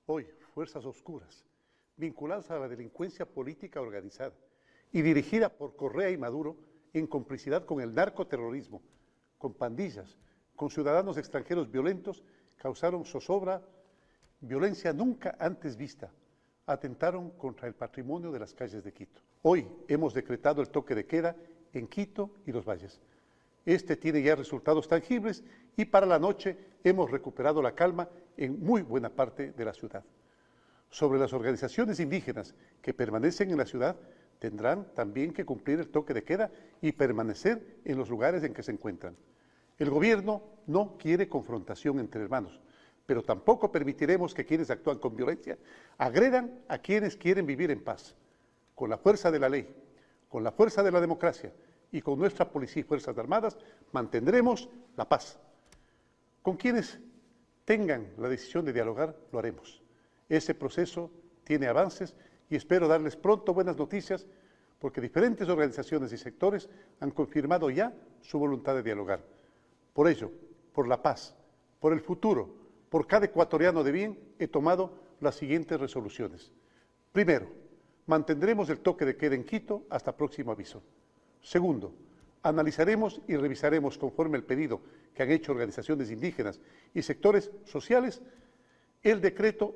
Hoy, fuerzas oscuras, vinculadas a la delincuencia política organizada y dirigida por Correa y Maduro en complicidad con el narcoterrorismo, con pandillas, con ciudadanos extranjeros violentos, causaron zozobra, violencia nunca antes vista, atentaron contra el patrimonio de las calles de Quito. Hoy hemos decretado el toque de queda en Quito y Los Valles. Este tiene ya resultados tangibles y para la noche hemos recuperado la calma en muy buena parte de la ciudad. Sobre las organizaciones indígenas que permanecen en la ciudad, tendrán también que cumplir el toque de queda y permanecer en los lugares en que se encuentran. El gobierno no quiere confrontación entre hermanos, pero tampoco permitiremos que quienes actúan con violencia agredan a quienes quieren vivir en paz. Con la fuerza de la ley, con la fuerza de la democracia y con nuestra policía y fuerzas armadas mantendremos la paz. Con quienes tengan la decisión de dialogar, lo haremos. Ese proceso tiene avances y espero darles pronto buenas noticias porque diferentes organizaciones y sectores han confirmado ya su voluntad de dialogar. Por ello, por la paz, por el futuro, por cada ecuatoriano de bien, he tomado las siguientes resoluciones. Primero, mantendremos el toque de queda en Quito hasta próximo aviso. Segundo, analizaremos y revisaremos conforme el pedido que han hecho organizaciones indígenas y sectores sociales el decreto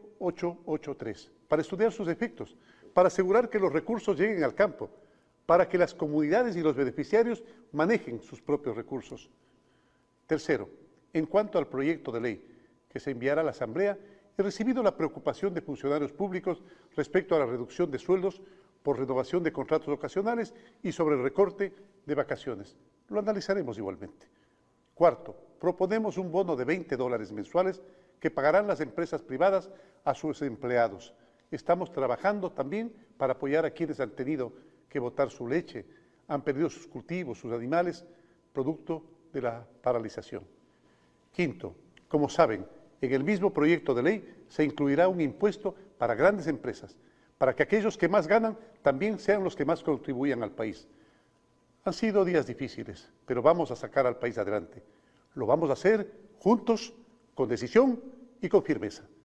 883 para estudiar sus efectos, para asegurar que los recursos lleguen al campo, para que las comunidades y los beneficiarios manejen sus propios recursos. Tercero, en cuanto al proyecto de ley que se enviará a la Asamblea, he recibido la preocupación de funcionarios públicos respecto a la reducción de sueldos por renovación de contratos ocasionales y sobre el recorte de vacaciones. Lo analizaremos igualmente. Cuarto, proponemos un bono de $20 mensuales que pagarán las empresas privadas a sus empleados. Estamos trabajando también para apoyar a quienes han tenido que botar su leche, han perdido sus cultivos, sus animales, producto de la paralización. Quinto, como saben, en el mismo proyecto de ley se incluirá un impuesto para grandes empresas, para que aquellos que más ganan también sean los que más contribuyan al país. Han sido días difíciles, pero vamos a sacar al país adelante. Lo vamos a hacer juntos, con decisión y con firmeza.